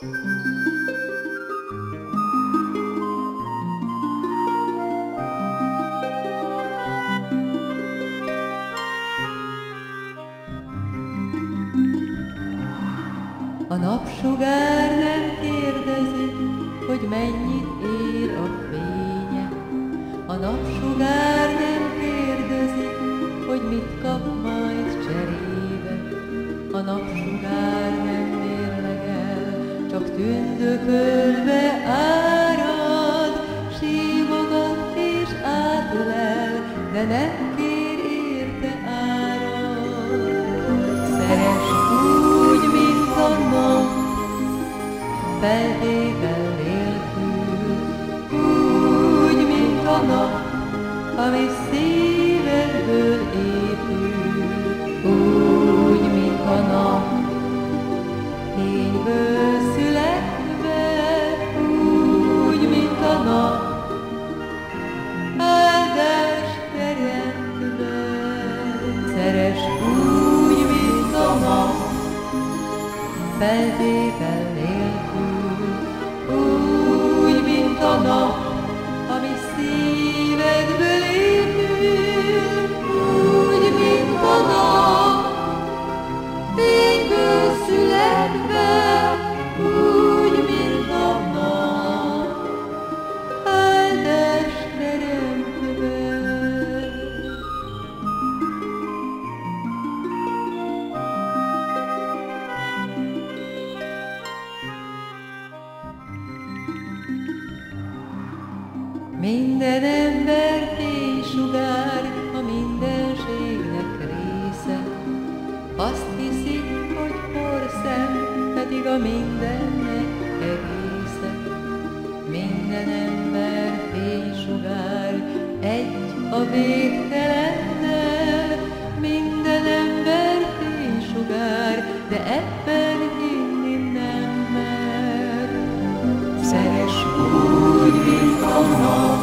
A napsugár nem kérdezi, hogy mennyit ér a fénye. A napsugár nem kérdezi, hogy mit kap majd cserébe. A napsugár nem mérlegel, csak tündökölve árad, simogat és átölel, de nem kér érte árat. Szeress úgy, mint a nap, feltétel nélkül, úgy, mint a nap, ami szívedből épül, úgy, mint a nap, fényből születve, úgy, mint a nap, áldást teremtve. Szeress úgy, mint a nap, feltétel nélkül, úgy, mint a nap, ami szívedből épül, úgy, mint a nap, fényből születve, úgy, mint a nap, áldást teremtve. Minden ember fénysugár, a mindenségnek része. Azt hiszi, hogy porszem, pedig a mindennek egésze. Minden ember fénysugár, egy a végtelennel. Minden ember fénysugár, de ebben hinni nem mer. Szeress úgy, mint a nap,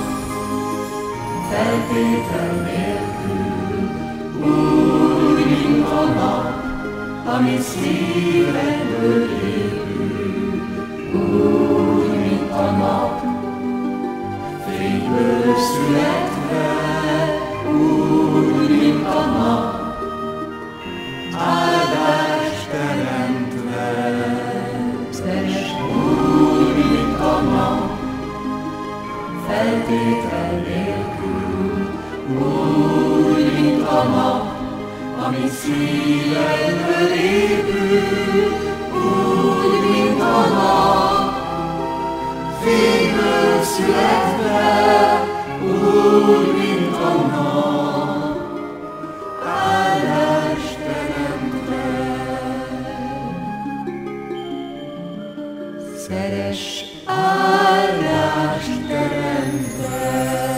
feltétel nélkül, úgy, mint a nap, ami szívedből épül, úgy, mint a nap, fényből születve, úgy, mint a nap, áldást teremtve. Szeress úgy, mint a nap, feltétel nélkül, úgy, mint a nap, ami szívedből épül, úgy, mint a nap, fényből születve, úgy, mint a nap, áldást teremtve. Szeress áldást teremtve.